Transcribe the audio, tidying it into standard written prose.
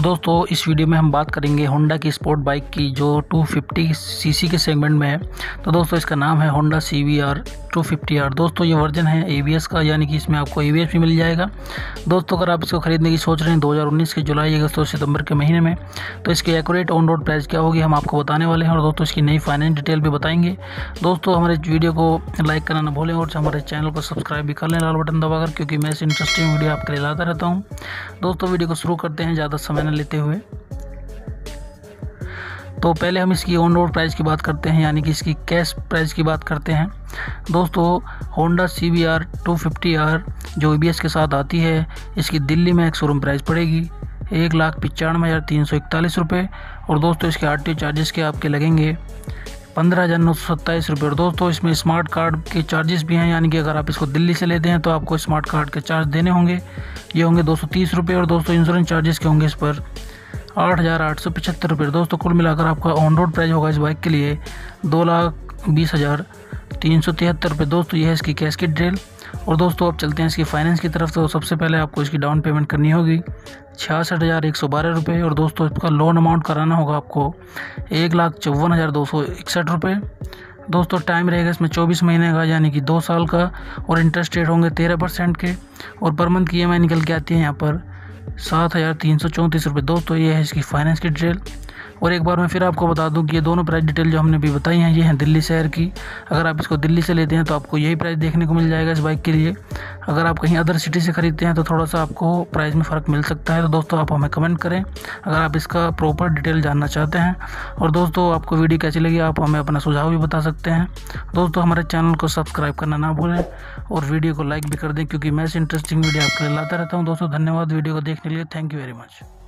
दोस्तों इस वीडियो में हम बात करेंगे होंडा की स्पोर्ट बाइक की जो 250 सीसी के सेगमेंट में है। तो दोस्तों इसका नाम है होंडा CBR 250R। दोस्तों ये वर्जन है ABS का, यानी कि इसमें आपको ABS भी मिल जाएगा। दोस्तों अगर आप इसको खरीदने की सोच रहे हैं 2019 के जुलाई, अगस्त और सितंबर के महीने में, तो इसकी एक्यूरेट ऑन रोड प्राइस क्या होगी हम आपको बताने वाले हैं और दोस्तों इसकी नई फाइनेंस डिटेल भी बताएंगे। दोस्तों हमारे वीडियो को लाइक करना ना भूलें और हमारे चैनल को सब्सक्राइब भी कर लें लाल बटन दबाकर, क्योंकि मैं ऐसे इंटरेस्टिंग वीडियो आपके लिए लाता रहता हूँ। दोस्तों वीडियो को शुरू करते हैं ज़्यादा समय न लेते हुए। तो पहले हम इसकी ऑन रोड प्राइस की बात करते हैं, यानी कि इसकी कैश प्राइस की बात करते हैं। दोस्तों होंडा CBR 250R जो ABS के साथ आती है, इसकी दिल्ली में एक शोरूम प्राइस पड़ेगी 1,95,341 रुपये और दोस्तों इसके RTO चार्जेस के आपके लगेंगे 15,927 रुपये। और दोस्तों इसमें स्मार्ट कार्ड के चार्जेस भी हैं, यानी कि अगर आप इसको दिल्ली से लेते हैं तो आपको स्मार्ट कार्ड के चार्ज देने होंगे, ये होंगे 230 रुपये। और दोस्तों इंश्योरेंस चार्जेस के होंगे इस पर 8,875 रुपये। दोस्तों कुल मिलाकर आपका ऑन रोड प्राइस होगा इस बाइक के लिए 2,20,373 रुपये। दोस्तों यह है इसकी कैश की डिटेल। और दोस्तों अब चलते हैं इसकी फाइनेंस की तरफ। तो सबसे पहले आपको इसकी डाउन पेमेंट करनी होगी 66,112 रुपये और दोस्तों इसका लोन अमाउंट कराना होगा आपको 1,54,261 रुपये। दोस्तों टाइम रहेगा इसमें 24 महीने का, यानी कि 2 साल का, और इंटरेस्ट रेट होंगे 13% के, और पर मंथ की EMI निकल के आती है यहाँ पर 7,334 रुपये। दोस्तों ये है इसकी फाइनेंस की डिटेल। और एक बार मैं फिर आपको बता दूं कि ये दोनों प्राइस डिटेल जो हमने भी बताई हैं ये हैं दिल्ली शहर की। अगर आप इसको दिल्ली से लेते हैं तो आपको यही प्राइस देखने को मिल जाएगा इस बाइक के लिए। अगर आप कहीं अदर सिटी से ख़रीदते हैं तो थोड़ा सा आपको प्राइस में फ़र्क मिल सकता है। तो दोस्तों आप हमें कमेंट करें अगर आप इसका प्रॉपर डिटेल जानना चाहते हैं। और दोस्तों आपको वीडियो कैसी लगी आप हमें अपना सुझाव भी बता सकते हैं। दोस्तों हमारे चैनल को सब्सक्राइब करना ना भूलें और वीडियो को लाइक भी कर दें, क्योंकि मैं ऐसे इंटरेस्टिंग वीडियो आपके लिए लाता रहता हूँ। दोस्तों धन्यवाद वीडियो को देखने के लिए। Thank you very much.